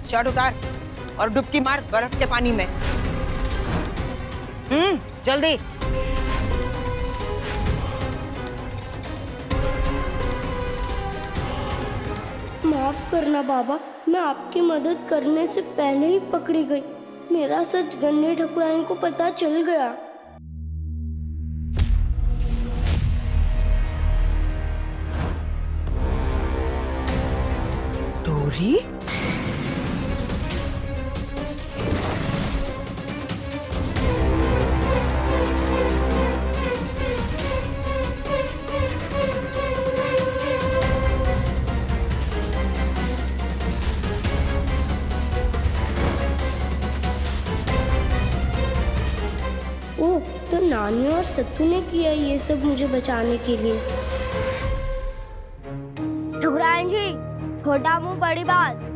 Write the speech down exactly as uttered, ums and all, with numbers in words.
Shirt उतार और डुबकी मार बर्फ के पानी में। हम्म जल्दी। माफ करना बाबा, मैं आपकी मदद करने से पहले ही पकड़ी गई। मेरा सच गन्ने ठकुराइन को पता चल गया। डोरी? ओह, तो नानी और सत्तू ने किया ये सब मुझे बचाने के लिए। ठकुराइन जी, छोटा मुंह बड़ी बात।